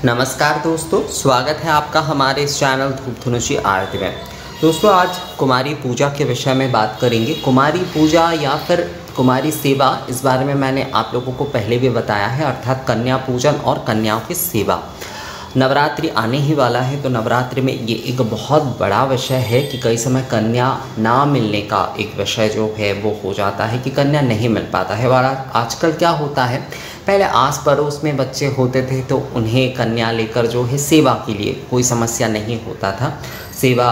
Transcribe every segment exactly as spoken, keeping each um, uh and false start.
नमस्कार दोस्तों, स्वागत है आपका हमारे इस चैनल धूप धनुषी आरती में। दोस्तों, आज कुमारी पूजा के विषय में बात करेंगे। कुमारी पूजा या फिर कुमारी सेवा, इस बारे में मैंने आप लोगों को पहले भी बताया है, अर्थात कन्या पूजन और कन्याओं की सेवा। नवरात्रि आने ही वाला है, तो नवरात्रि में ये एक बहुत बड़ा विषय है कि कई समय कन्या ना मिलने का एक विषय जो है वो हो जाता है कि कन्या नहीं मिल पाता है। और आजकल क्या होता है, पहले आस पड़ोस में बच्चे होते थे तो उन्हें कन्या लेकर जो है सेवा के लिए कोई समस्या नहीं होता था। सेवा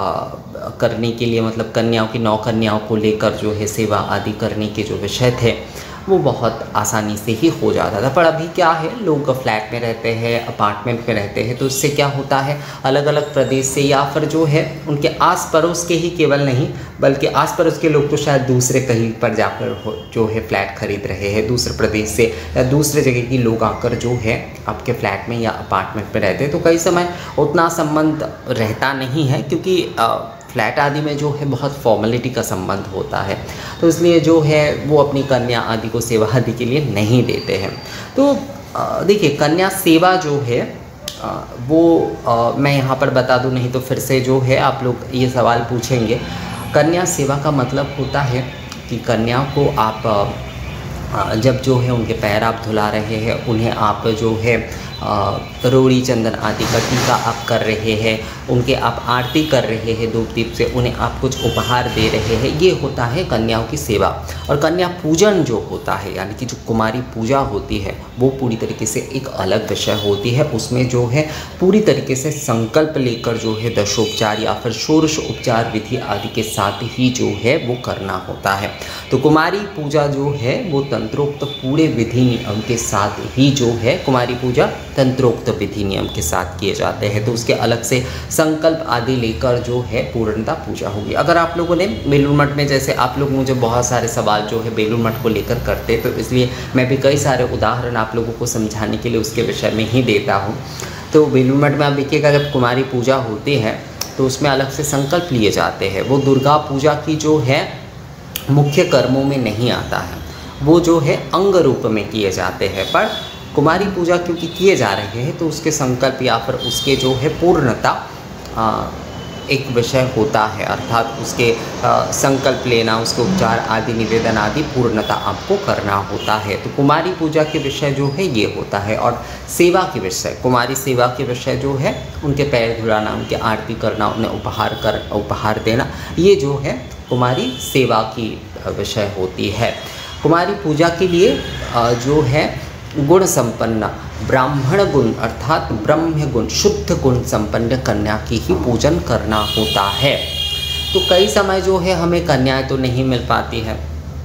आ, करने के लिए मतलब कन्याओं की नौ कन्याओं को लेकर जो है सेवा आदि करने के जो विषय थे वो बहुत आसानी से ही हो जाता था। पर अभी क्या है, लोग फ्लैट में रहते हैं, अपार्टमेंट में रहते हैं, तो इससे क्या होता है, अलग अलग प्रदेश से या फिर जो है उनके आस पड़ोस के ही केवल नहीं बल्कि आस पड़ोस के लोग तो शायद दूसरे कहीं पर जाकर जो है फ्लैट खरीद रहे हैं, दूसरे प्रदेश से या दूसरे जगह के लोग आकर जो है आपके फ्लैट में या अपार्टमेंट में रहते हैं। तो कई समय उतना संबंध रहता नहीं है, क्योंकि फ्लैट आदि में जो है बहुत फॉर्मेलिटी का संबंध होता है, तो इसलिए जो है वो अपनी कन्या आदि को सेवा आदि के लिए नहीं देते हैं। तो देखिए, कन्या सेवा जो है वो आ, मैं यहाँ पर बता दूँ, नहीं तो फिर से जो है आप लोग ये सवाल पूछेंगे। कन्या सेवा का मतलब होता है कि कन्या को आप जब जो है उनके पैर आप धुला रहे हैं, उन्हें आप जो है रोड़ी चंदन आदि का टीका आप कर रहे हैं, उनके आप आरती कर रहे हैं धूप दीप से, उन्हें आप कुछ उपहार दे रहे हैं, ये होता है कन्याओं की सेवा। और कन्या पूजन जो होता है, यानी कि जो कुमारी पूजा होती है, वो पूरी तरीके से एक अलग विषय होती है। उसमें जो है पूरी तरीके से संकल्प लेकर जो है दशोपचार या फिर षोडश उपचार विधि आदि के साथ ही जो है वो करना होता है। तो कुमारी पूजा जो है वो तंत्रोक्त पूरे विधि नियम के साथ ही जो है कुमारी पूजा तंत्रोक्त विधि नियम के साथ किए जाते हैं। तो उसके अलग से संकल्प आदि लेकर जो है पूर्णता पूजा होगी। अगर आप लोगों ने बेलूर मठ में, जैसे आप लोग मुझे बहुत सारे सवाल जो है बेलूर मठ को लेकर करते, तो इसलिए मैं भी कई सारे उदाहरण आप लोगों को समझाने के लिए उसके विषय में ही देता हूँ। तो बेलूर मठ में आप देखिएगा, जब कुमारी पूजा होती है तो उसमें अलग से संकल्प लिए जाते हैं। वो दुर्गा पूजा की जो है मुख्य कर्मों में नहीं आता है, वो जो है अंग रूप में किए जाते हैं। पर कुमारी पूजा क्योंकि किए जा रहे हैं तो उसके संकल्प या फिर उसके जो है पूर्णता आ, एक विषय होता है, अर्थात उसके आ, संकल्प लेना, उसके उपचार आदि निवेदन आदि पूर्णता आपको करना होता है। तो कुमारी पूजा के विषय जो है ये होता है। और सेवा के विषय, कुमारी सेवा के विषय जो है उनके पैर धुलाना, उनके आरती करना, उन्हें उपहार कर उपहार देना, ये जो है कुमारी सेवा की विषय होती है। कुमारी पूजा के लिए जो है गुण संपन्न ब्राह्मण गुण अर्थात ब्रह्म गुण, शुद्ध गुण संपन्न कन्या की ही पूजन करना होता है। तो कई समय जो है हमें कन्याएं तो नहीं मिल पाती है,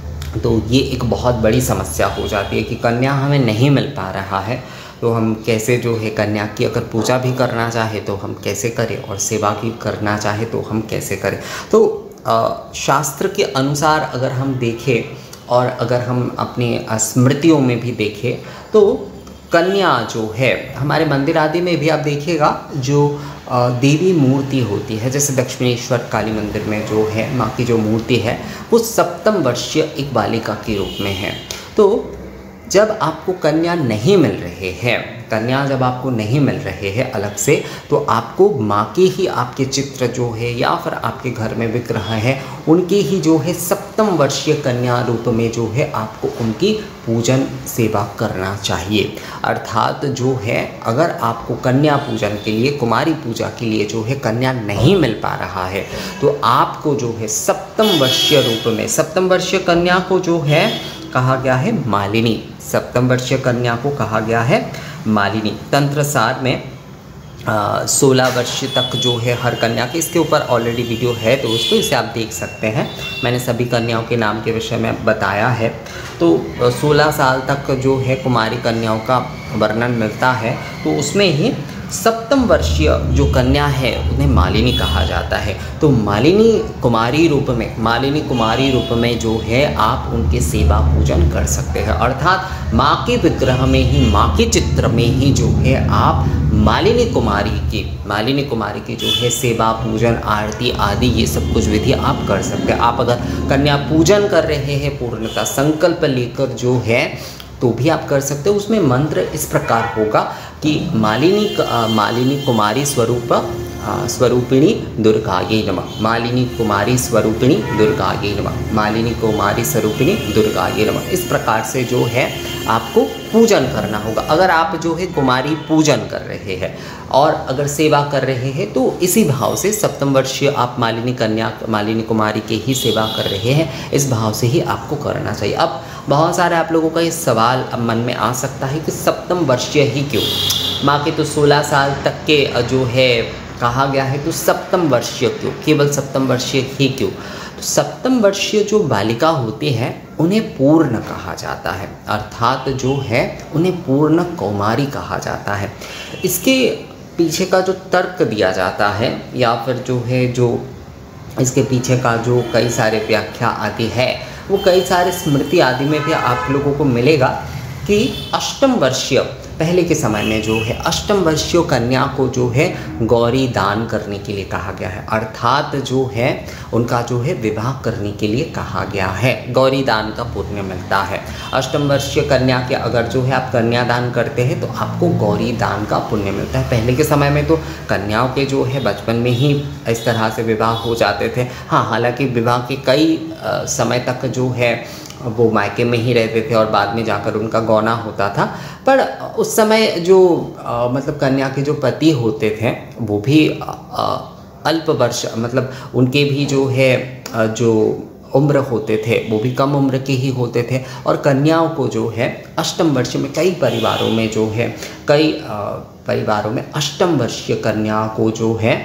तो ये एक बहुत बड़ी समस्या हो जाती है कि कन्या हमें नहीं मिल पा रहा है, तो हम कैसे जो है कन्या की अगर पूजा भी करना चाहे तो हम कैसे करें, और सेवा भी करना चाहे तो हम कैसे करें। तो आ, शास्त्र के अनुसार अगर हम देखें और अगर हम अपनी स्मृतियों में भी देखें तो कन्या जो है हमारे मंदिर आदि में भी आप देखिएगा, जो देवी मूर्ति होती है, जैसे दक्षिणेश्वर काली मंदिर में जो है माँ की जो मूर्ति है वो सप्तम वर्षीय एक बालिका के रूप में है। तो जब आपको कन्या नहीं मिल रहे हैं, कन्या जब आपको नहीं मिल रहे हैं अलग से, तो आपको माँ के ही आपके चित्र जो है या फिर आपके घर में विग्रह है उनके ही जो है सप्तम वर्षीय कन्या रूप में जो है आपको उनकी पूजन सेवा करना चाहिए। अर्थात जो है अगर आपको कन्या पूजन के लिए, कुमारी पूजा के लिए जो है कन्या नहीं मिल पा रहा है, तो आपको जो है सप्तम वर्षीय रूप में, सप्तम वर्षीय कन्या को जो है कहा गया है मालिनी, सप्तम वर्षीय कन्या को कहा गया है मालिनी। तंत्र सार में सोलह वर्ष तक जो है हर कन्या के, इसके ऊपर ऑलरेडी वीडियो है दोस्तों, इसे आप देख सकते हैं। मैंने सभी कन्याओं के नाम के विषय में बताया है। तो सोलह साल तक जो है कुमारी कन्याओं का वर्णन मिलता है, तो उसमें ही सप्तम वर्षीय जो कन्या है उन्हें मालिनी कहा जाता है। तो मालिनी कुमारी रूप में, मालिनी कुमारी रूप में जो है आप उनके सेवा पूजन कर सकते हैं। अर्थात माँ के विग्रह में ही, माँ के चित्र में ही जो है आप मालिनी कुमारी की मालिनी कुमारी की जो है सेवा पूजन आरती आदि ये सब कुछ विधि आप कर सकते हैं। आप अगर कन्या पूजन कर रहे हैं पूर्णता संकल्प लेकर जो है तो भी आप कर सकते हो। उसमें मंत्र इस प्रकार होगा कि मालिनी मालिनी कुमारी स्वरूप स्वरूपिणी दुर्गायै नमः, मालिनी कुमारी स्वरूपिणी दुर्गायै नमः, मालिनी कुमारी स्वरूपिणी दुर्गायै नमः। इस प्रकार से जो है आपको पूजन करना होगा। अगर आप जो है कुमारी पूजन कर रहे हैं और अगर सेवा कर रहे हैं तो इसी भाव से, सप्तम वर्षीय आप मालिनी कन्या मालिनी कुमारी के ही सेवा कर रहे हैं, इस भाव से ही आपको करना चाहिए। अब बहुत सारे आप लोगों का ये सवाल अब मन में आ सकता है कि सप्तम वर्षीय ही क्यों, माँ के तो सोलह साल तक के जो है कहा गया है, तो सप्तम वर्षीय क्यों, केवल सप्तम वर्षीय ही क्यों? तो सप्तम वर्षीय जो बालिका होती है उन्हें पूर्ण कहा जाता है, अर्थात जो है उन्हें पूर्ण कौमारी कहा जाता है। इसके पीछे का जो तर्क दिया जाता है या फिर जो है जो इसके पीछे का जो कई सारे व्याख्या आदि है, वो कई सारे स्मृति आदि में भी आप लोगों को मिलेगा कि अष्टम वर्षीय, पहले के समय में जो है अष्टम वर्षीय कन्या को जो है गौरी दान करने के लिए कहा गया है, अर्थात जो है उनका जो है विवाह करने के लिए कहा गया है, गौरी दान का पुण्य मिलता है। अष्टम वर्षीय कन्या के अगर जो है आप कन्यादान करते हैं तो आपको गौरी दान का पुण्य मिलता है। पहले के समय में तो कन्याओं के जो है बचपन में ही इस तरह से विवाह हो जाते थे। हाँ, हालांकि विवाह के कई आ, समय तक जो है वो मायके में ही रहते थे और बाद में जाकर उनका गौना होता था, पर उस समय जो आ, मतलब कन्या के जो पति होते थे वो भी आ, अल्प वर्ष, मतलब उनके भी जो है आ, जो उम्र होते थे वो भी कम उम्र के ही होते थे। और कन्याओं को जो है अष्टम वर्ष में, कई परिवारों में जो है कई आ, परिवारों में अष्टम वर्षीय कन्या को जो है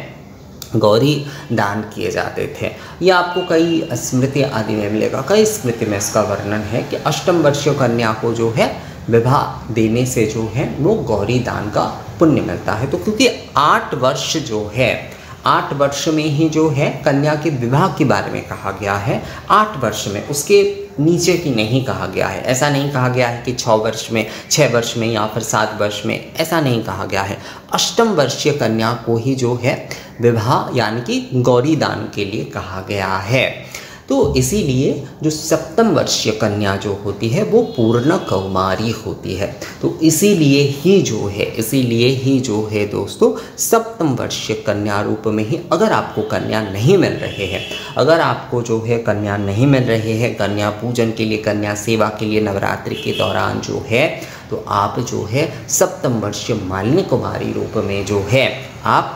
गौरी दान किए जाते थे। यह आपको कई स्मृति आदि में मिलेगा, कई स्मृति में इसका वर्णन है कि अष्टम वर्षीय कन्या को जो है विवाह देने से जो है वो गौरी दान का पुण्य मिलता है। तो क्योंकि आठ वर्ष जो है, आठ वर्ष में ही जो है कन्या के विवाह के बारे में कहा गया है, आठ वर्ष में, उसके नीचे की नहीं कहा गया है। ऐसा नहीं कहा गया है कि छः वर्ष में, छः वर्ष में या फिर सात वर्ष में, ऐसा नहीं कहा गया है। अष्टम वर्षीय कन्या को ही जो है विवाह यानी कि गौरी दान के लिए कहा गया है। तो इसीलिए जो सप्तम वर्षीय कन्या जो होती है वो पूर्ण कौमारी होती है। तो इसीलिए ही जो है इसीलिए ही जो है दोस्तों सप्तम वर्षीय कन्या रूप में ही, अगर आपको कन्या नहीं मिल रहे हैं, अगर आपको जो है कन्या नहीं मिल रहे हैं, कन्या पूजन के लिए, कन्या सेवा के लिए नवरात्रि के दौरान जो है, तो आप जो है सप्तम वर्षीय मालिनी कुमारी रूप में जो है आप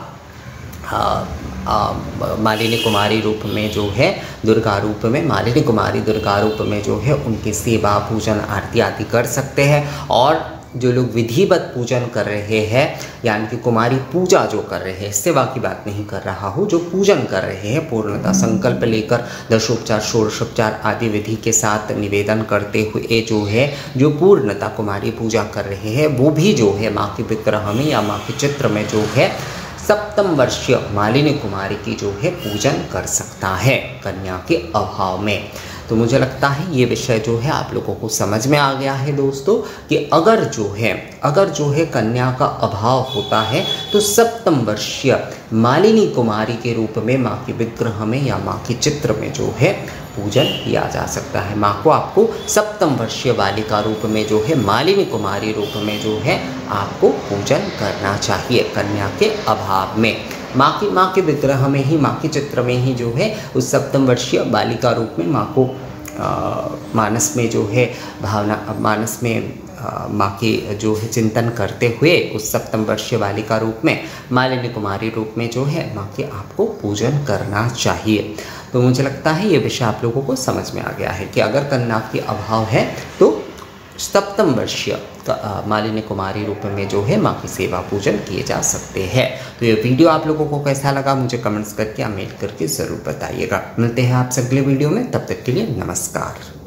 मालिनी कुमारी रूप में जो है दुर्गा रूप में, मालिनी कुमारी दुर्गा रूप में जो है उनकी सेवा पूजन आरती आदि कर सकते हैं। और जो लोग विधिवत पूजन कर रहे हैं यानी कि कुमारी पूजा जो कर रहे हैं, सेवा की बात नहीं कर रहा हूँ, जो पूजन कर रहे हैं पूर्णतः संकल्प लेकर दशोपचार षोडशोपचार आदि विधि के साथ निवेदन करते हुए जो है जो पूर्णतः कुमारी पूजा कर रहे हैं, वो भी जो है माँ के विग्रह में या माँ के चित्र में जो है सप्तम वर्षीय मालिनी कुमारी की जो है पूजन कर सकता है कन्या के अभाव में। तो मुझे लगता है ये विषय जो है आप लोगों को समझ में आ गया है दोस्तों कि अगर जो है अगर जो है कन्या का अभाव होता है तो सप्तम वर्षीय मालिनी कुमारी के रूप में माँ के विग्रह में या माँ के चित्र में जो है पूजन किया जा सकता है। माँ को आपको सप्तम वर्षीय बालिका रूप में जो है मालिनी कुमारी रूप में जो है आपको पूजन करना चाहिए कन्या के अभाव में। माँ की माँ के विग्रह में ही, माँ के चित्र में ही जो है उस सप्तम वर्षीय बालिका रूप में माँ को आ, मानस में जो है भावना मानस में माँ की जो है चिंतन करते हुए उस सप्तम वर्षीय बालिका रूप में मालिनी कुमारी रूप में जो है माँ के आपको पूजन करना चाहिए। तो मुझे लगता है ये विषय आप लोगों को समझ में आ गया है कि अगर कन्या की अभाव है तो सप्तम वर्षीय मालिनी कुमारी रूप में जो है माँ की सेवा पूजन किए जा सकते हैं। तो ये वीडियो आप लोगों को कैसा लगा मुझे कमेंट्स करके कमेंट करके ज़रूर बताइएगा। मिलते हैं आपसे अगले वीडियो में, तब तक के लिए नमस्कार।